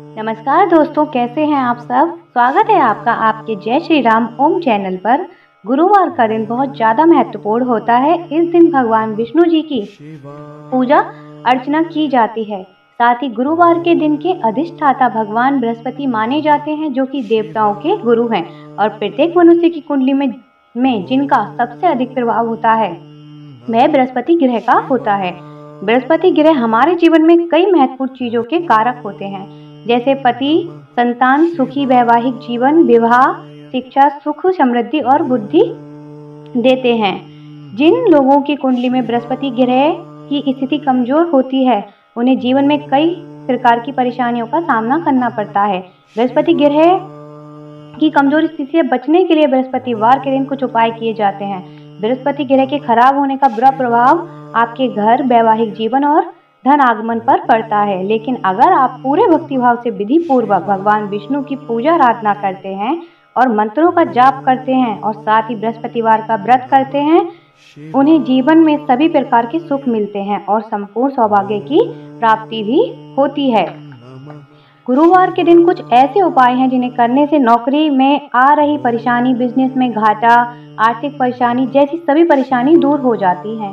नमस्कार दोस्तों, कैसे हैं आप सब। स्वागत है आपका आपके जय श्री राम ओम चैनल पर। गुरुवार का दिन बहुत ज़्यादा महत्वपूर्ण होता है। इस दिन भगवान विष्णु जी की पूजा अर्चना की जाती है। साथ ही गुरुवार के दिन के अधिष्ठाता भगवान बृहस्पति माने जाते हैं, जो कि देवताओं के गुरु हैं और प्रत्येक मनुष्य की कुंडली में जिनका सबसे अधिक प्रभाव होता है वह बृहस्पति ग्रह का होता है। बृहस्पति ग्रह हमारे जीवन में कई महत्वपूर्ण चीजों के कारक होते हैं, जैसे पति, संतान, सुखी वैवाहिक जीवन, विवाह, शिक्षा, सुख, समृद्धि और बुद्धि देते हैं। जिन लोगों की कुंडली में बृहस्पति ग्रह की स्थिति कमजोर होती है, उन्हें जीवन में कई प्रकार की परेशानियों का सामना करना पड़ता है। बृहस्पति ग्रह की कमजोर स्थिति से बचने के लिए बृहस्पतिवार के दिन कुछ उपाय किए जाते हैं। बृहस्पति ग्रह के खराब होने का बुरा प्रभाव आपके घर, वैवाहिक जीवन और धन आगमन पर पड़ता है। लेकिन अगर आप पूरे भक्तिभाव से विधि पूर्वक भगवान विष्णु की पूजा आराधना करते हैं और मंत्रों का जाप करते हैं और साथ ही बृहस्पतिवार का व्रत करते हैं, उन्हें जीवन में सभी प्रकार के सुख मिलते हैं और संपूर्ण सौभाग्य की प्राप्ति भी होती है। गुरुवार के दिन कुछ ऐसे उपाय हैं जिन्हें करने से नौकरी में आ रही परेशानी, बिजनेस में घाटा, आर्थिक परेशानी जैसी सभी परेशानी दूर हो जाती हैं।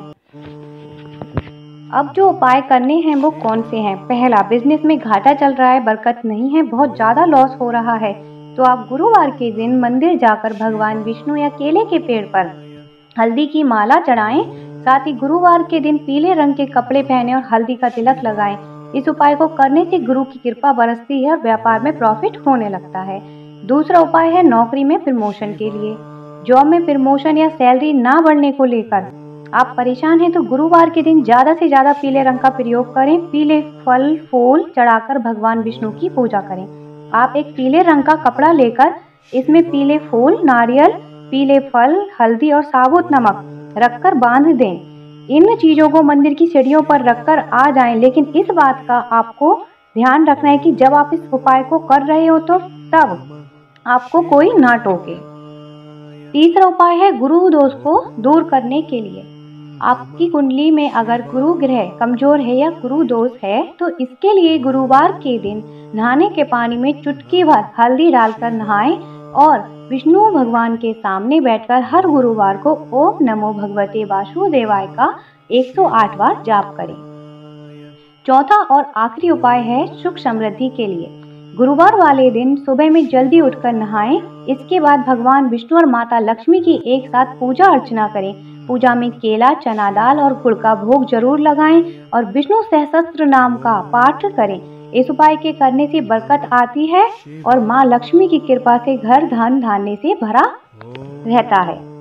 अब जो उपाय करने हैं वो कौन से हैं। पहला, बिजनेस में घाटा चल रहा है, बरकत नहीं है, बहुत ज़्यादा लॉस हो रहा है, तो आप गुरुवार के दिन मंदिर जाकर भगवान विष्णु या केले के पेड़ पर हल्दी की माला चढ़ाएं। साथ ही गुरुवार के दिन पीले रंग के कपड़े पहने और हल्दी का तिलक लगाएं। इस उपाय को करने से गुरु की कृपा बरसती है और व्यापार में प्रॉफिट होने लगता है। दूसरा उपाय है नौकरी में प्रमोशन के लिए। जॉब में प्रमोशन या सैलरी ना बढ़ने को लेकर आप परेशान हैं तो गुरुवार के दिन ज़्यादा से ज़्यादा पीले रंग का प्रयोग करें। पीले फल फूल चढ़ाकर भगवान विष्णु की पूजा करें। आप एक पीले रंग का कपड़ा लेकर इसमें पीले फूल, नारियल, पीले फल, हल्दी और साबुत नमक रखकर बांध दें। इन चीज़ों को मंदिर की सीढ़ियों पर रखकर आ जाएं, लेकिन इस बात का आपको ध्यान रखना है कि जब आप इस उपाय को कर रहे हो तो तब आपको कोई ना टोके। तीसरा उपाय है गुरु दोष को दूर करने के लिए। आपकी कुंडली में अगर गुरु ग्रह कमजोर है या गुरु दोष है तो इसके लिए गुरुवार के दिन नहाने के पानी में चुटकी भर हल्दी डालकर नहाएं और विष्णु भगवान के सामने बैठकर हर गुरुवार को ओम नमो भगवते वासुदेवाय का 108 बार जाप करें। चौथा और आखिरी उपाय है सुख समृद्धि के लिए। गुरुवार वाले दिन सुबह में जल्दी उठकर नहाएं। इसके बाद भगवान विष्णु और माता लक्ष्मी की एक साथ पूजा अर्चना करें। पूजा में केला, चना दाल और गुड़ का भोग जरूर लगाएं और विष्णु सहस्त्र नाम का पाठ करें। इस उपाय के करने से बरकत आती है और माँ लक्ष्मी की कृपा से घर धन धान्य से भरा रहता है।